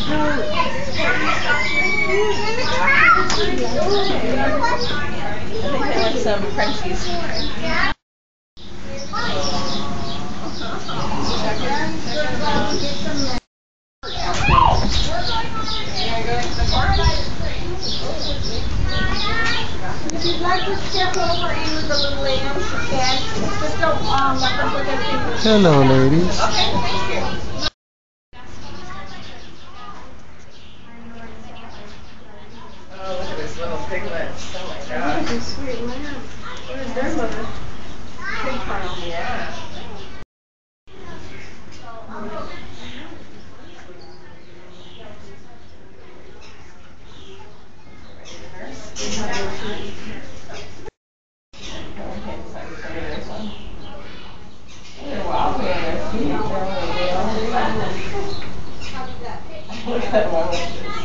They want some Frenchies. If you'd like to step over in with the little lambs, you can. Just don't let them put their fingers. Hello, ladies. Okay, thank you. Oh, look at his little piglets. Oh my god. Look at these sweet lambs. Where's their mother? Pig farm. Yeah. Look at that one.